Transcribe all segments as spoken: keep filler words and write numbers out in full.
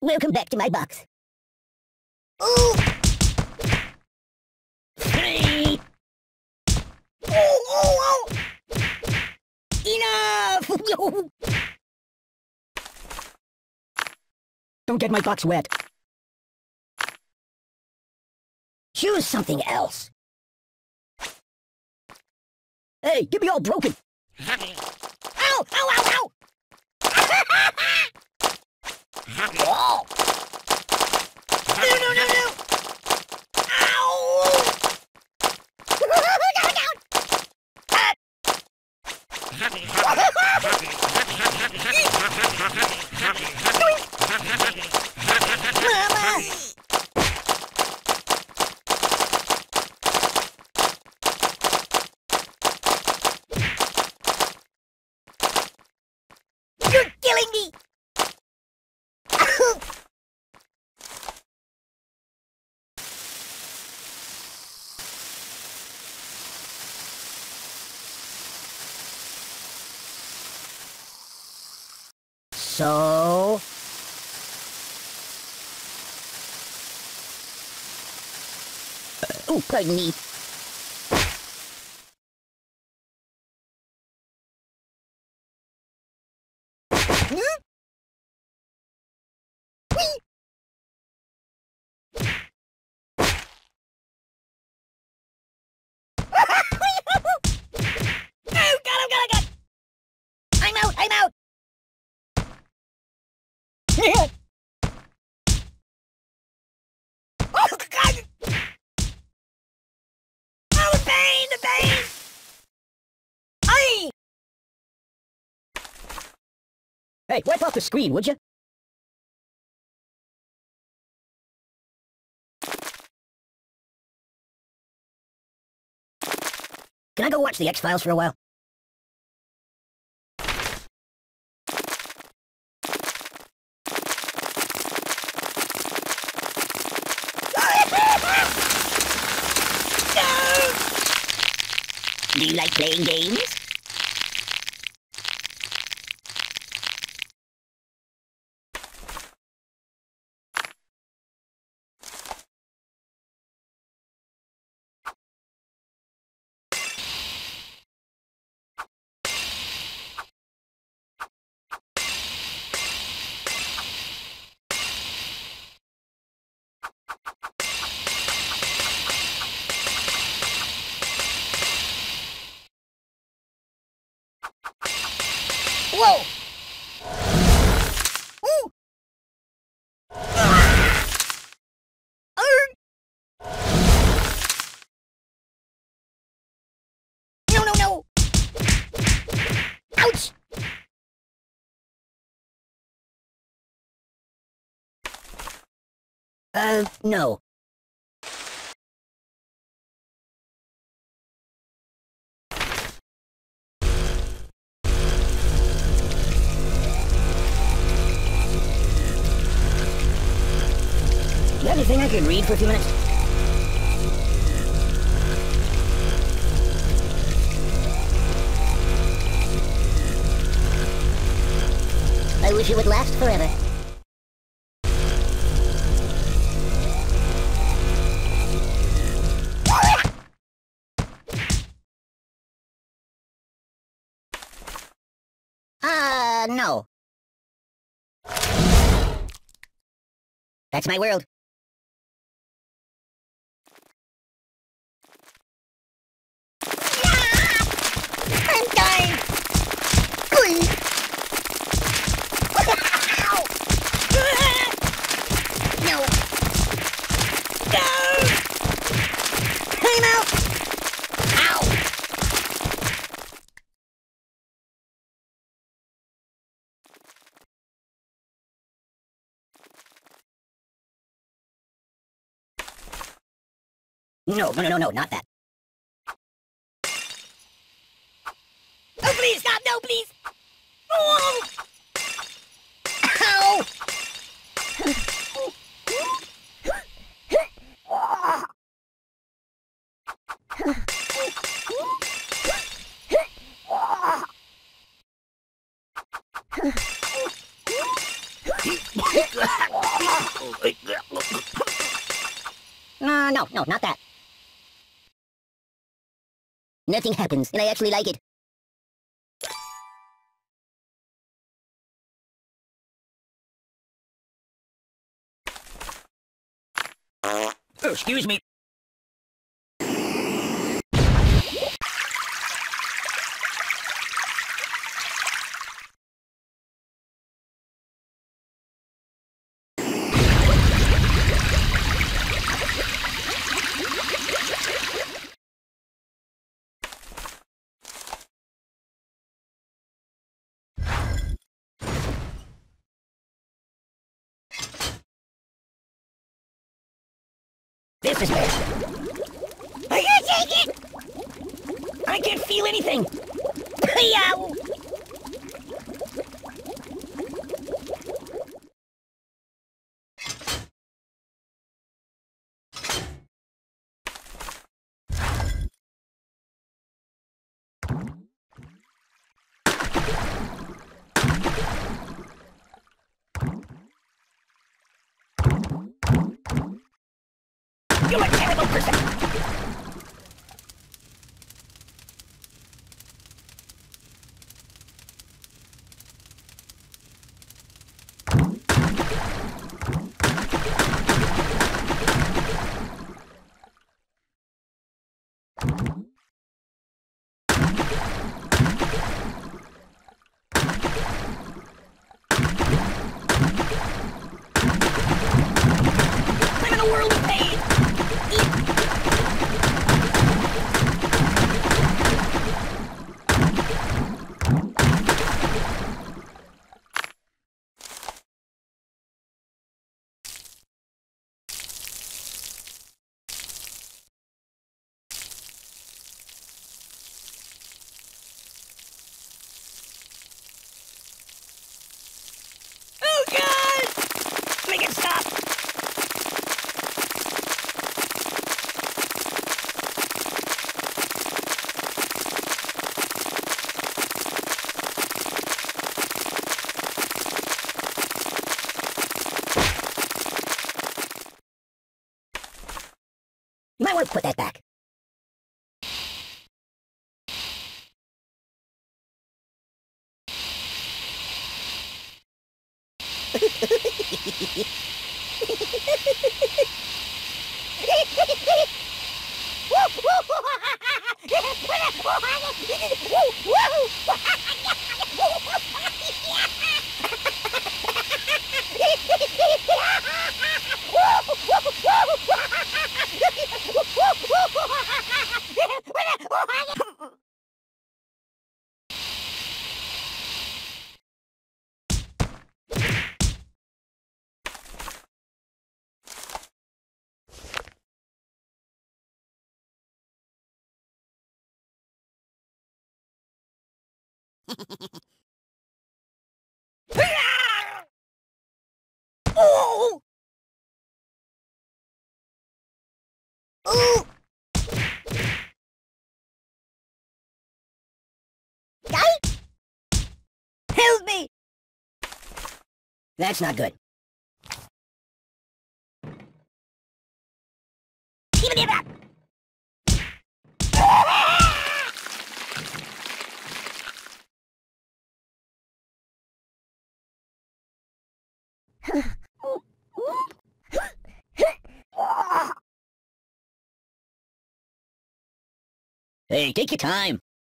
Welcome back to my box. Ooh! Hey! Oh, oh, oh! Enough! Yo! Don't get my box wet. Choose something else. Hey, get me all broken. Ow! Ow, ow, ow! Oh! No, no, no, no! Ow! Mama! You're killing me! So... Uh, oh, pardon me. Hmm? Whee! No, got him, got him, got him! I'm out, I'm out! Oh, God! Oh, the pain, the pain! Aye! Hey, wipe off the screen, would you? Can I go watch the X-Files for a while? No! Do you like playing games? Whoa! Ooh! Ah! Arr! No, no, no! Ouch! Uh, no. You have anything I could read for a few minutes? I wish it would last forever. Uh, no. That's my world. I'm dying! Ow! No! No! I'm out! Ow! No, no, no, no, not that. Oh, please, God, no, please! Oh! Ow! Uh, no, no, not that. Nothing happens, and I actually like it. Oh, excuse me. This is bad. I can't take it! I can't feel anything! Yow! You're a terrible person! I'm in a world of pain! Oh God! Make it stop! You might want to put that back. Oh! Oh! Guy? Help me! That's not good. Give me that! Hey, take your time.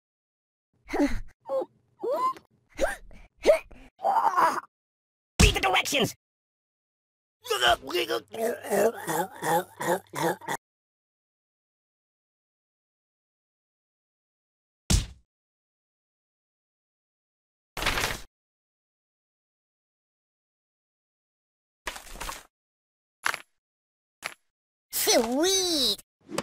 Read the directions. Sweet.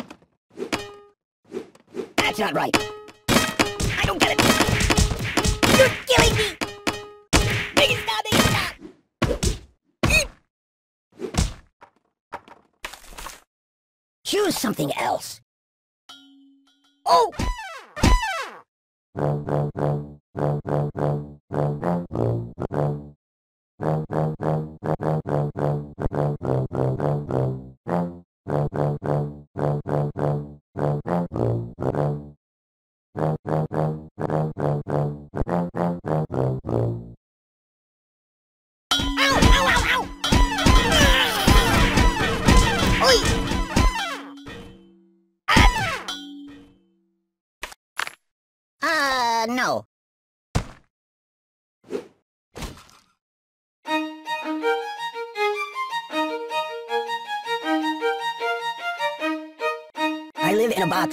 That's not right. I don't get it. You're killing me. Make it stop, make it stop. Choose something else. Oh! in a box.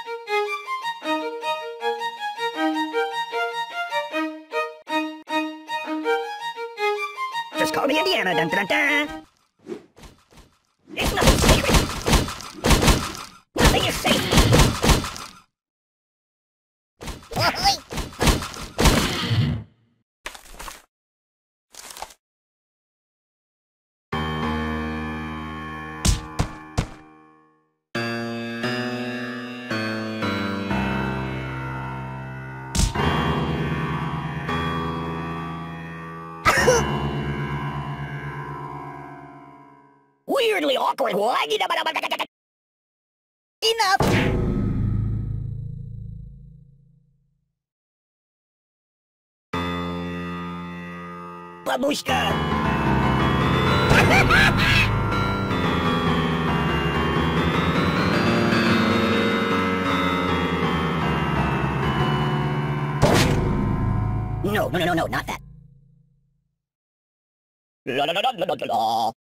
Just call me Indiana. Dun, dun, dun. It's nothing secret. Nothing is safe. Weirdly awkward. Enough. Babushka. No, no, no, no, no, not that. La la la la la la la.